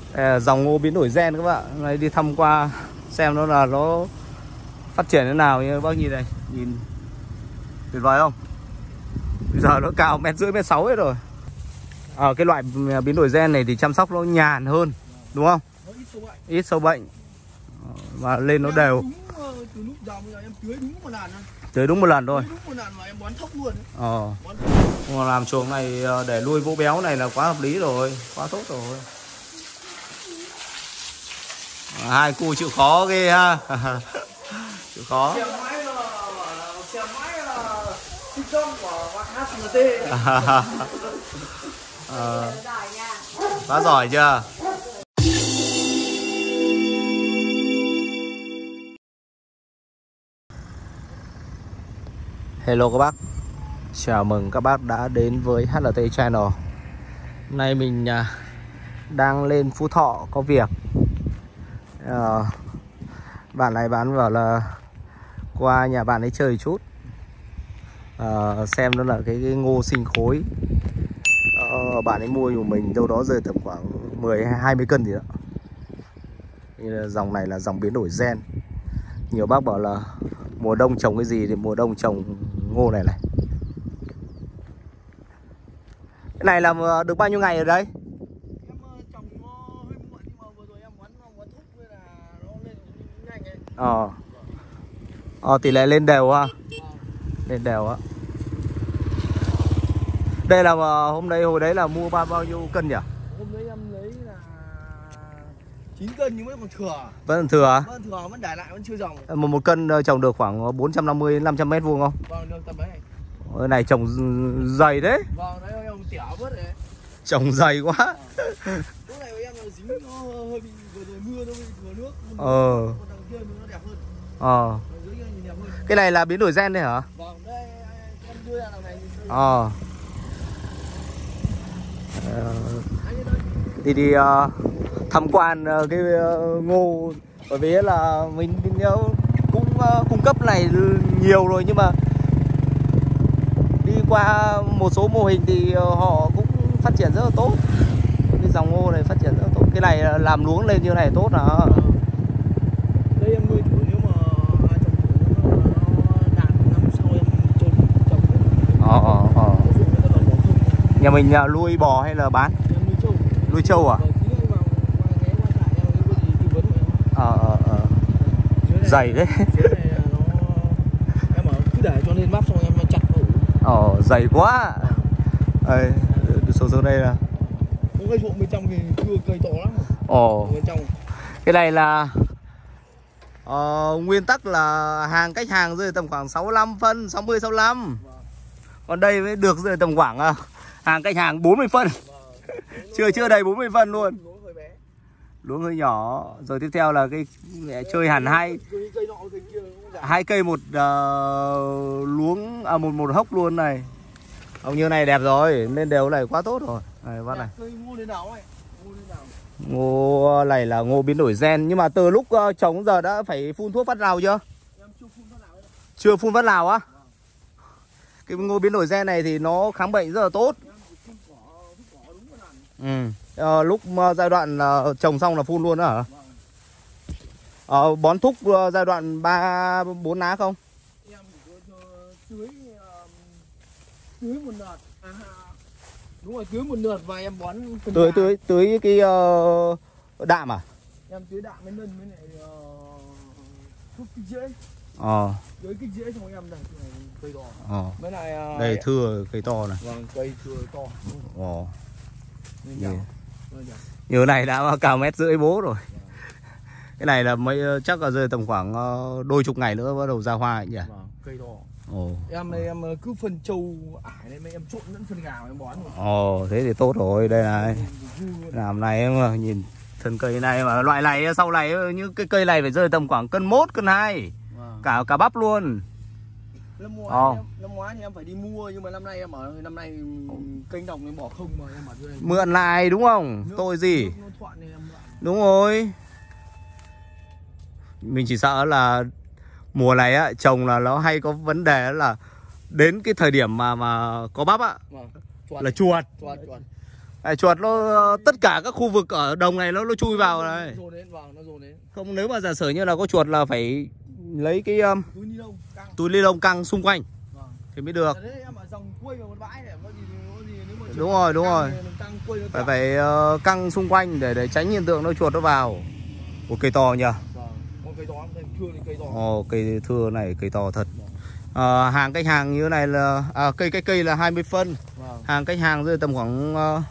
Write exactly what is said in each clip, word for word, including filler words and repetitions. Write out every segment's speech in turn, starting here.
Dòng ngô biến đổi gen các bạn. Này, đi thăm qua xem nó là nó phát triển thế nào như bác nhìn này, nhìn tuyệt vời không? Bây giờ nó cao mét rưỡi mét sáu hết rồi. Ở à, cái loại biến đổi gen này thì chăm sóc nó nhàn hơn đúng không? Nó ít sâu bệnh. Ít sâu bệnh và lên nó đều. Đúng, từ lúc giờ bây giờ em tưới đúng một lần thôi. Tưới đúng một lần thôi. Tưới đúng một lần mà em bón thốc luôn. Ờ. Mà làm chuồng này để nuôi vỗ béo này là quá hợp lý rồi, quá tốt rồi. À, hai cô chịu khó ghê ha. Chịu khó. Xem máy là xem máy là thi công của bạn hát en tê. Ờ. Quá giỏi chưa? Hello các bác. Chào mừng các bác đã đến với hát lờ tê Channel. Hôm nay mình đang lên Phú Thọ có việc. à, Bạn này bán bảo là qua nhà bạn ấy chơi chút, à, xem nó là cái, cái ngô sinh khối. à, Bạn ấy mua của mình đâu đó rơi tầm khoảng mười hay hai mươi cân gì đó. Dòng này là dòng biến đổi gen. Nhiều bác bảo là mùa đông trồng cái gì thì mùa đông trồng ngô này này. Cái này là được bao nhiêu ngày ở đây? Em trồng nó hơi muộn nhưng mà vừa rồi em bón bón thuốc với là nó lên nhanh ấy. Ờ. Ờ tỷ lệ lên đều ha. Lên đều á. Đây là hôm nay hồi đấy là mua bao bao nhiêu cân nhỉ? Hôm đấy em lấy là chín cân nhưng vẫn còn thừa. Vẫn thừa à? Vẫn thừa, vẫn để lại, vẫn chưa dòng. Một, một cân trồng được khoảng bốn trăm năm mươi đến năm trăm mét vuông không? Vâng, được tầm đấy. Cái này trồng dày đấy. Vâng, đấy em tỉa bớt đấy. Trồng dày quá. À. Lúc này em là dính nó hơi bị vừa rồi mưa nó bị thừa nước. Ờ. Còn đằng kia nó đẹp hơn. Ờ. Dưới kia nhìn đẹp hơn. Cái này là biến đổi gen đấy hả? Vâng, đây em đưa ra đằng này. Ờ. Thì đi uh, tham quan uh, cái uh, ngô, bởi vì là mình cũng uh, cung cấp này nhiều rồi nhưng mà đi qua một số mô hình thì uh, họ cũng phát triển rất là tốt. Cái dòng ngô này phát triển rất là tốt. Cái này làm luống lên như này tốt à. Đây em nuôi thử nếu mà trồng thử nó đạt năm sau em trồng trồng. Ờ ờ ờ. Nhà mình uh, nuôi bò hay là bán? Em nuôi trâu. Nuôi trâu à? Ờ ờ ờ. Dày đấy. Em bảo cứ để cho lên bắp xong em chặt ủ. Ờ dày quá. Đây, xuống xuống đây là có cái ruộng bên trong thì cưa cây to lắm. Ồ. Bên trong. Cái này là uh, nguyên tắc là hàng cách hàng rơi tầm khoảng sáu mươi lăm phân, sáu mươi sáu mươi lăm. Vâng. Còn đây mới được rơi tầm khoảng uh, hàng cách hàng bốn mươi phân. Vâng. chưa chưa đầy bốn mươi phân luôn. Luống hơi nhỏ. Rồi tiếp theo là cái chơi hẳn hai hai cây một uh, luống à một một hốc luôn này. Ông như này đẹp rồi, lên đều này quá tốt rồi. Này bác này. Ngô này là ngô biến đổi gen, nhưng mà từ lúc uh, trồng giờ đã phải phun thuốc phát nào chưa? Em chưa phun phát nào đâu. Chưa phun phát nào á? Vâng. Cái ngô biến đổi gen này thì nó kháng bệnh rất là tốt. Ừ. Uh, lúc uh, giai đoạn uh, trồng xong là phun luôn đó hả? Vâng. Uh, bón thuốc uh, giai đoạn ba bốn lá không? Em tưới uh, tưới một đợt. À, đúng rồi, tưới một đợt và em bón tưới tưới tưới cái uh, đạm à? Em tưới đạm với nân với lại uh, thuốc kích rễ. Ờ. Tưới kích rễ xong em này cây to. Ờ. Với lại uh, đây thưa cây to này. Vâng, cây thưa to. Ồ. Như như này đã cao mét rưỡi bố rồi. Cái này là mấy chắc là rơi tầm khoảng đôi chục ngày nữa bắt đầu ra hoa nhỉ? Vâng, cây to. Ồ. Em này em cứ phân trâu ải này em trộn lẫn phân gạo em bón rồi. Ồ, thế thì tốt rồi. Đây này. Làm này em mà nhìn thân cây này mà loại này sau này như cái cây này phải rơi tầm khoảng cân mốt, cân hai. Vâng. Cả cả bắp luôn. Năm ngoái, em, năm ngoái thì em phải đi mua nhưng mà năm nay em ở năm nay kênh đồng em bỏ không mà em ở đây. Mượn lại đúng không? Nước, tôi gì? Nước đúng rồi. Mình chỉ sợ là mùa này á trồng là nó hay có vấn đề là đến cái thời điểm mà mà có bắp á. Vâng. Chuột. Là chuột. Chuột, chuột. Đấy, chuột nó tất cả các khu vực ở đồng này nó nó chui vào này. Dồn đến, vâng, nó dồn đến. Không, nếu mà giả sử như là có chuột là phải lấy cái um, Túi ni lông căng. túi ni lông căng xung quanh Vâng. thì mới được. Đấy em ở dòng quây vào một bãi để có gì có gì nếu mà Đúng rồi, đúng rồi. căng quây nó Phải phải uh, căng xung quanh để để tránh hiện tượng nó chuột nó vào. Một cây to nhỉ? Vâng. Con cây to, thưa thì cây to. Ồ, cây thưa này cây to thật. À, hàng cách hàng như thế này là à, cây cách cây là hai mươi phân. Vâng. Hàng cách hàng rơi tầm khoảng uh,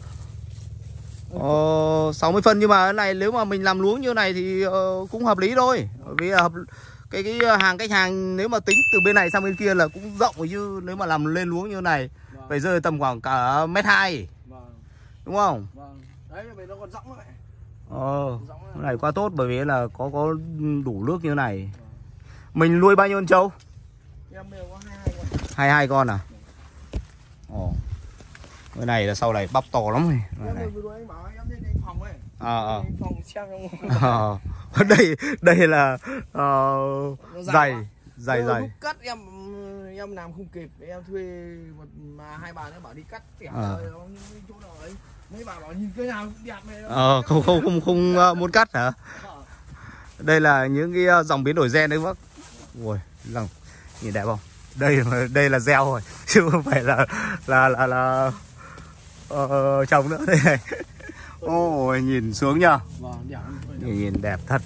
uh, sáu mươi phân, nhưng mà cái này nếu mà mình làm luống như này thì uh, cũng hợp lý thôi. Bởi vì hợp cái cái hàng cách hàng nếu mà tính từ bên này sang bên kia là cũng rộng, chứ nếu mà làm lên luống như này Vâng. phải rơi tầm khoảng cả mét hai. Vâng. Đúng không? Vâng. Đấy vậy nó còn rỗng vậy. Ờ, cái này quá tốt bởi vì là có có đủ nước như thế này. Mình nuôi bao nhiêu con trâu? Em đều có hai hai con. hai mươi hai con à? Ồ. Cái này là sau này bắp to lắm này. Em này. vừa rồi anh bảo em lên phòng ấy. Ờ ờ. Phòng xem trong. Ờ. Đây đây là uh, dày, dày dày. Lúc cắt em em làm không kịp, em thuê một mà hai bà nữa bảo đi cắt tỉa À. rồi chỗ nào ấy. Mấy bà bảo nhìn cái nào cũng đẹp này. Ờ, không không không không uh, muốn cắt hả? Đây là những cái uh, dòng biến đổi gen đấy bác. Ui, lòng nhìn đẹp không? Đây đây là gieo rồi chứ không phải là là là là uh, trồng nữa đây này. Ôi, nhìn xuống nhá. Vâng, đẹp. Nhìn, nhìn đẹp thật.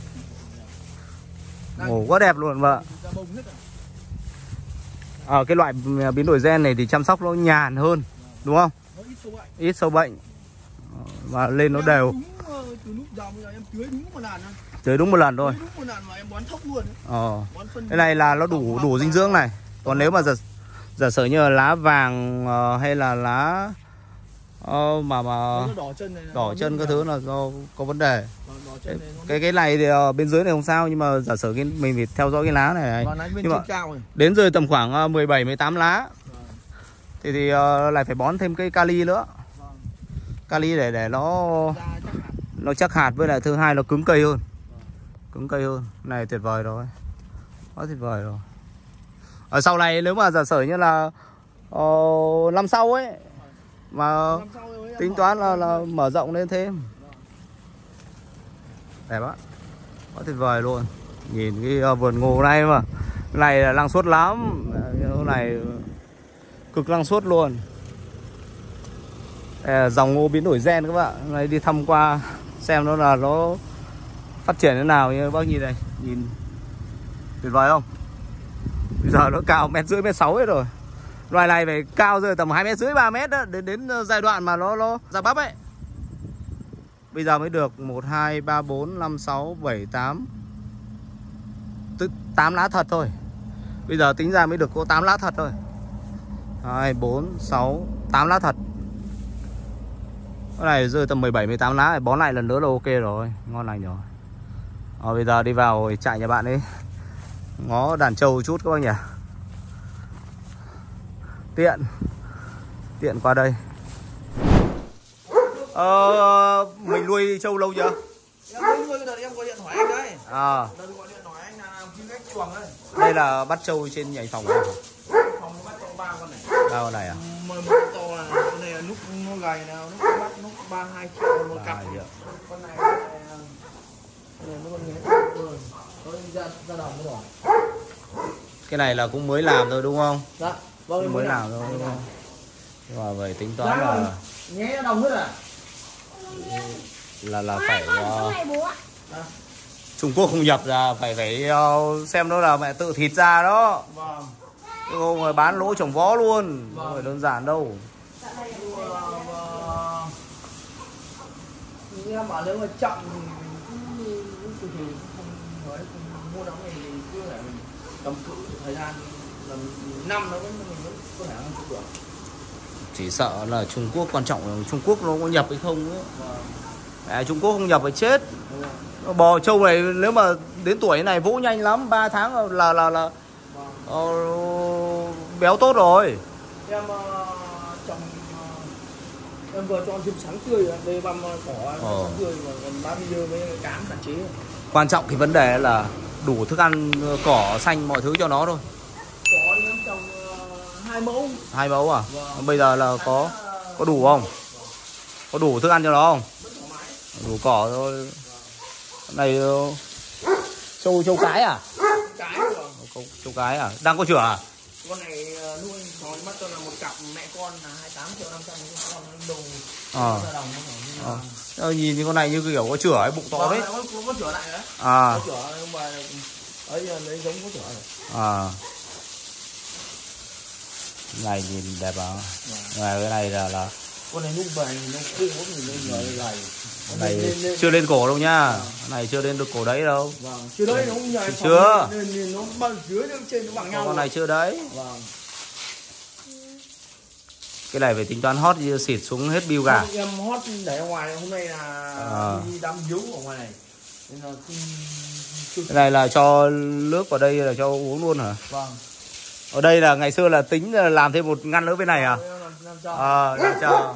Ồ, quá đẹp luôn vợ. Ở cái loại biến đổi gen này thì chăm sóc nó nhàn hơn, đúng không? Ít sâu bệnh. Và lên nó đều. Từ lúc giờ bây giờ em tưới đúng một lần. Tưới đúng một lần thôi. Đúng một lần mà em bón thóc luôn. Ờ. Cái này là nó đủ đủ dinh dưỡng này. Còn nếu mà giả, giả sử như là lá vàng uh, hay là lá uh, mà mà đỏ chân này, đỏ chân các thứ là do có vấn đề. Cái, cái cái này thì uh, bên dưới này không sao, nhưng mà giả sử cái mình phải theo dõi cái lá này, này. Vâng, Nhưng mà cao đến rồi tầm khoảng uh, mười bảy mười tám lá. Vâng. Thì thì uh, lại phải bón thêm cái kali nữa. Vâng. Kali để để nó nó chắc hạt, với lại thứ hai nó cứng cây hơn. Vâng. Cứng cây hơn. Này tuyệt vời rồi. Quá tuyệt vời rồi. Ở sau này nếu mà giả sử như là uh, năm sau ấy mà tính toán là, là mở rộng lên thêm. Đẹp á. Quá tuyệt vời luôn. Nhìn cái uh, vườn ngô này mà. Cái này là năng suất lắm. Cái này cực năng suất luôn. Đây là dòng ngô biến đổi gen các bạn. Này đi thăm qua xem nó là nó phát triển thế nào như bác nhìn này. Nhìn tuyệt vời không? Bây giờ nó cao mét rưỡi mét sáu hết rồi. Loài này phải cao rồi tầm hai mét rưỡi ba mét đó, đến đến giai đoạn mà nó nó ra bắp ấy. Bây giờ mới được một hai ba bốn năm sáu bảy tám tám lá thật thôi. Bây giờ tính ra mới được có tám lá thật thôi. hai bốn sáu tám lá thật. Cái này rơi tầm mười bảy mười tám lá, bón lại lần nữa là ok rồi, ngon lành rồi. Rồi bây giờ đi vào trại nhà bạn ấy ngó đàn trâu chút các bác nhỉ. Tiện Tiện qua đây. Ờ, mình nuôi trâu lâu chưa? Em mới nuôi cái đợt em gọi điện hỏi anh đấy. À. Đợt gọi điện hỏi anh là làm cái cách chuồng đấy. Đây là bắt trâu trên nhảy phòng này. Phòng bắt trâu ba con này. Ba con này à? Một con to là con này là nút nó gầy nào, nút bắt nút ba hai triệu một cặp. Con này con này này nó con nhé. Rồi. Nó ra ra đồng rồi. Cái này là cũng mới làm thôi đúng không? Dạ. Vâng, mới, mới làm thôi đúng không? Nhưng mà vậy tính toán là nhé đồng hết à? Là là phải uh, Trung Quốc không nhập ra, phải phải uh, xem đó là mẹ tự thịt ra đó. Vâng. Chứ không rồi bán lỗ trồng vó luôn. Vâng. Không phải đơn giản đâu. Em bảo nếu mà chậm thì cũng thì không nói mua đóng này thì cứ phải mình cầm cự thời gian làm năm nó vẫn mình vẫn có thể ăn được. Chỉ sợ là Trung Quốc, quan trọng là Trung Quốc nó có nhập hay không ấy. Vâng. À, Trung Quốc không nhập phải chết. Vâng. Bò trâu này nếu mà đến tuổi này vỗ nhanh lắm, ba tháng là là là vâng. uh, béo tốt rồi. Em uh, trồng uh, em vừa cho thêm sáng tươi, đây băm cỏ ờ. sáng tươi và còn ba mươi với cám hạn chế. Quan trọng cái vấn đề là đủ thức ăn, cỏ xanh mọi thứ cho nó thôi. Cỏ thì em trồng uh, hai mẫu. Hai mẫu à? Vâng. Bây giờ là có có đủ không? Có đủ thức ăn cho nó không? Đủ cỏ thôi. Này châu châu cái à? Cái rồi. Châu, châu cái à? Đang có chửa à? Con này nuôi nó mất cho là một cặp mẹ con là hai mươi tám triệu năm trăm, con nó đồ Ờ. ra đồng nó À. À. Nhìn con này như kiểu có chửa ấy, bụng to đấy. Có, có chửa lại đấy. À. Có chửa nhưng mà ấy lấy giống có chửa này. À. Này nhìn đẹp à? Này cái này là là con này lúc về nó khô thì nó nhảy này. Này lên, lên, chưa lên cổ đâu nhá. À. Này chưa lên được cổ đấy đâu. Vâng, chưa đấy nó không nhảy. Chưa. Nên, nên nó bằng dưới nó trên nó bằng nhau. Con này chưa đấy. Vâng. Cái này phải tính toán hót như xịt xuống hết bill cả. Em hót để ở ngoài hôm nay là À. đi đám hiếu ở ngoài này. Nên là Cái này là cho nước vào đây là cho uống luôn hả? Vâng. Ở đây là ngày xưa là tính là làm thêm một ngăn nữa bên này à? Ờ, à, cho.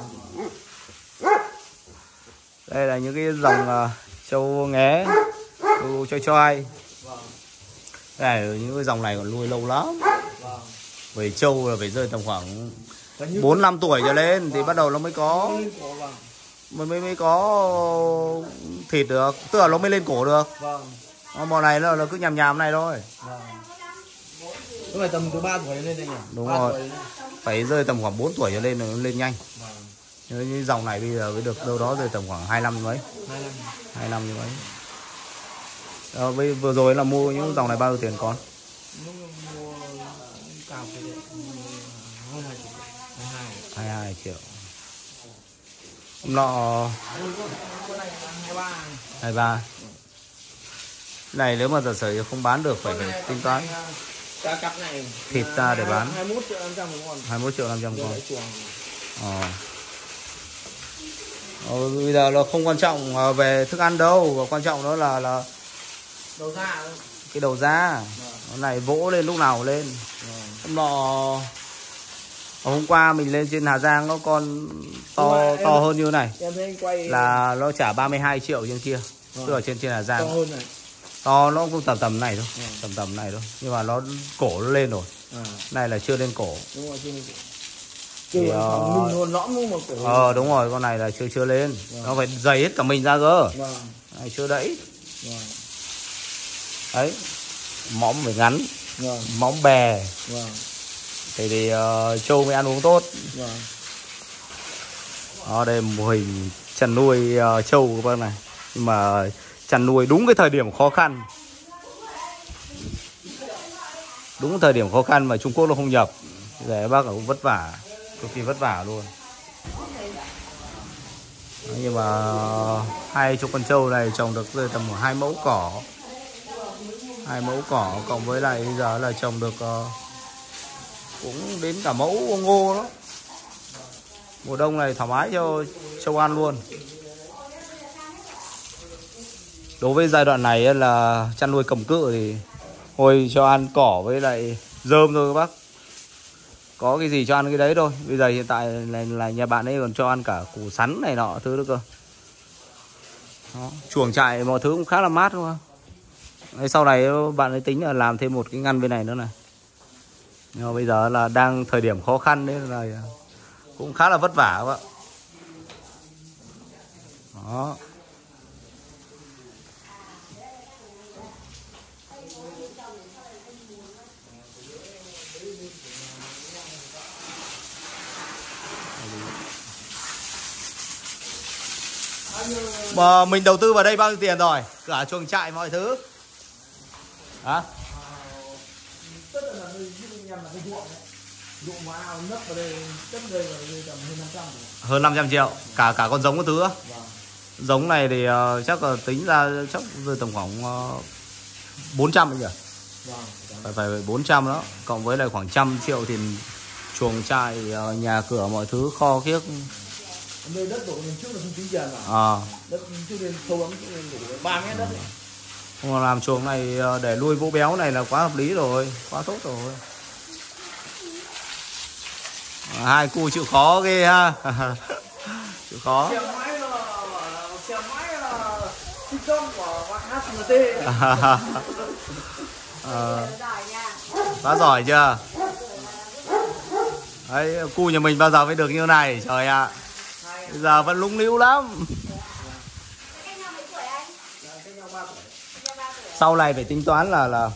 Đây là những cái dòng uh, trâu nghé, trâu choi choi. Vâng. Cái này những cái dòng này còn nuôi lâu lắm. Vâng. Về trâu là phải rơi tầm khoảng bốn năm tuổi trở lên. Vâng. Thì bắt đầu nó mới có mới mới mới có thịt được, tức là nó mới lên cổ được. Vâng. Món này nó, nó cứ nhàm nhàm này thôi. Vâng. Cái này tầm từ ba tuổi lên đây nhỉ? Đúng rồi. Phải rơi tầm khoảng bốn tuổi trở lên rồi nó lên nhanh. Vâng. Như dòng này bây giờ mới được đâu đó rơi tầm khoảng hai năm mấy. hai năm. hai năm như mấy. Đó, bây, vừa rồi là mua những dòng này bao nhiêu tiền con? Lúc mua cào cái đấy hai mươi hai triệu. hai mươi hai triệu. Nọ hai mươi ba. hai mươi ba. Này nếu mà giả sử không bán được phải, phải tính toán. Cả cặp này thịt ra để bán hai mươi mốt triệu năm trăm một con. hai mươi mốt triệu năm trăm con. Ờ. Ờ, bây giờ là không quan trọng về thức ăn đâu, và quan trọng đó là là đầu ra thôi. Cái đầu ra. Nó này vỗ lên lúc nào lên. Hôm nọ hôm qua mình lên trên Hà Giang nó con to em, to hơn như này. Em thấy anh quay là nó trả ba mươi hai triệu trên kia. Tức là trên trên Hà Giang. To hơn này. To nó cũng tầm tầm này thôi. À. Tầm tầm này thôi. Nhưng mà nó cổ nó lên rồi. À. Này là chưa lên cổ. Đúng rồi, chưa lên cổ. Thì, uh, lõm luôn mà cổ. Ờ đúng rồi, con này là chưa chưa lên. Vâng. Nó phải dày hết cả mình ra cơ. Vâng. Này chưa đẩy. Vâng. Đấy. Móng phải ngắn. Vâng. Móng bè. Vâng. Thì thì uh, trâu mới ăn uống tốt. Vâng. Đó, đây mô hình chăn nuôi uh, trâu các bác này. Nhưng mà chăn nuôi đúng cái thời điểm khó khăn. Đúng thời điểm khó khăn mà Trung Quốc nó không nhập. Để bác cũng vất vả, cực kỳ vất vả luôn. Đấy, nhưng mà hai chục con trâu này trồng được rơi tầm hai mẫu cỏ. Hai mẫu cỏ cộng với lại bây giờ là trồng được uh, cũng đến cả mẫu ngô đó. Mùa đông này thoải mái cho trâu ăn luôn. Đối với giai đoạn này là chăn nuôi cầm cự thì hồi cho ăn cỏ với lại rơm thôi các bác. Có cái gì cho ăn cái đấy thôi. Bây giờ hiện tại là, là nhà bạn ấy còn cho ăn cả củ sắn này nọ thứ nữa cơ. Đó. Chuồng trại mọi thứ cũng khá là mát đúng không? Đấy, sau này bạn ấy tính là làm thêm một cái ngăn bên này nữa này. Nhưng mà bây giờ là đang thời điểm khó khăn đấy là cũng khá là vất vả các bạn. Đó. Mà mình đầu tư vào đây bao nhiêu tiền rồi? Cả chuồng trại mọi thứ. Hả? Tất là người giúp em là cái ruộng đấy. Ruộng mà ao nấp vào đây, chất đây là tầm hơn năm trăm. Hơn năm trăm triệu. Cả cả con giống cái thứ á. Vâng. Giống này thì uh, chắc là tính ra chắc rơi tầm khoảng uh, bốn trăm nhỉ? Vâng. Phải phải bốn trăm đó. Cộng với lại khoảng trăm triệu thì chuồng trại, uh, nhà cửa mọi thứ kho kiếc. Nơi đất của mình trước là không tính tiền mà. À. Đất trước lên sâu lắm, trước lên đủ ba mét đất này. Mà làm chuồng này để nuôi vỗ béo này là quá hợp lý rồi, quá tốt rồi. À, hai cu chịu khó ghê ha. Chịu khó. Xe máy là xe máy là thi công của hát em tê. À, quá giỏi chưa? Đấy, cu nhà mình bao giờ mới được như này trời ạ. À. Bây giờ vẫn lúng níu lắm. Sau này phải tính toán là là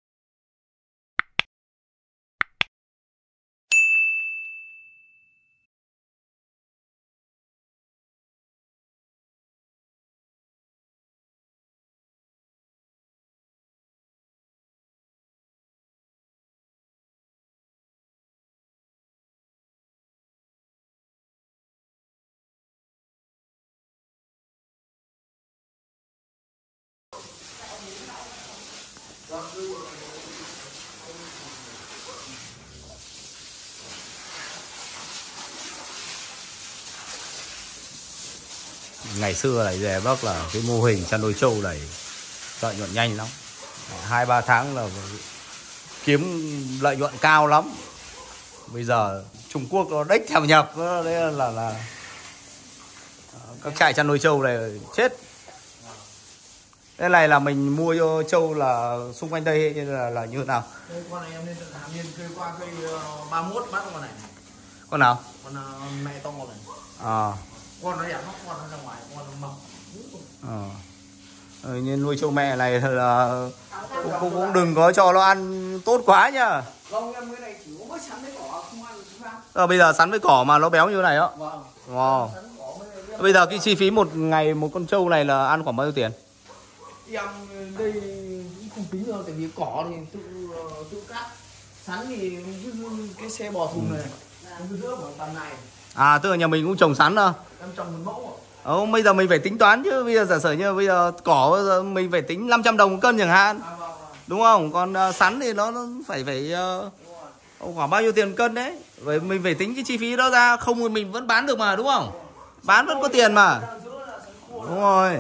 ngày xưa này về Bắc là cái mô hình chăn nuôi trâu này lợi nhuận nhanh lắm, hai ba tháng là kiếm lợi nhuận cao lắm. Bây giờ Trung Quốc nó đếch thèm nhập, đấy là là các trại chăn nuôi trâu này chết. Cái này là mình mua cho trâu là xung quanh đây là là như thế nào? Đây, con này em lên tận Hà Miên cây qua cây ba mươi mốt bắt con này. Con nào? Con uh, mẹ to này. À. Con nó đẹp lắm, con nó ra ngoài, con nó mập. Ờ. Ừ, như nuôi trâu mẹ này là cũng, cũng, cũng đừng có cho nó ăn tốt quá nhá. Không, em cái này chỉ có sắn với cỏ, không ăn không ăn. À, bây giờ sắn với cỏ mà nó béo như này á. Vâng. Wow. Bây giờ cái chi phí một ngày một con trâu này là ăn khoảng bao nhiêu tiền? Em đây cũng không tính đâu, tại vì cỏ thì tự tự cắt, sắn thì cái xe bò thùng này em cứ rửa khoảng tầm này. À, tức là nhà mình cũng trồng sắn thôi. Em trồng một mẫu ạ. Ờ, bây giờ mình phải tính toán chứ, bây giờ giả sử như bây giờ cỏ bây giờ mình phải tính năm trăm đồng một cân chẳng hạn. À, vâng, vâng. Đúng không? Còn uh, sắn thì nó, nó phải phải uh, khoảng bao nhiêu tiền một cân đấy. Vậy mình phải tính cái chi phí đó ra, không mình vẫn bán được mà, đúng không? Bán vẫn có tiền mà. Đúng rồi.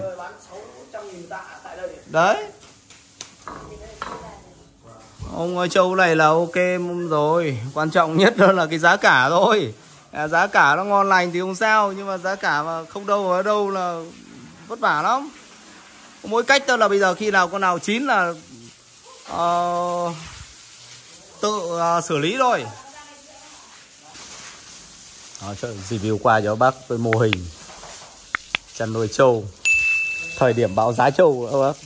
Đấy. Ông ơi, trâu này là ok rồi, quan trọng nhất đó là cái giá cả thôi. À, giá cả nó ngon lành thì không sao, nhưng mà giá cả mà không đâu ở đâu là vất vả lắm. Mỗi cách đó là bây giờ khi nào con nào chín là uh, tự uh, xử lý thôi. Đó, cho review qua cho bác cái mô hình chăn nuôi trâu thời điểm báo giá trâu các bác.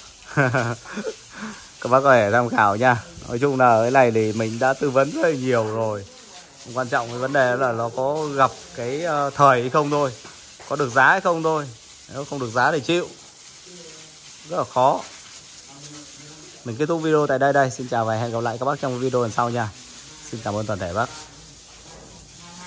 Các bác có thể tham khảo nha. Nói chung là cái này thì mình đã tư vấn rất là nhiều rồi. Quan trọng cái vấn đề là nó có gặp cái thời hay không thôi, có được giá hay không thôi. Nếu không được giá thì chịu, rất là khó. Mình kết thúc video tại đây đây. Xin chào và hẹn gặp lại các bác trong video lần sau nha. Xin cảm ơn toàn thể bác.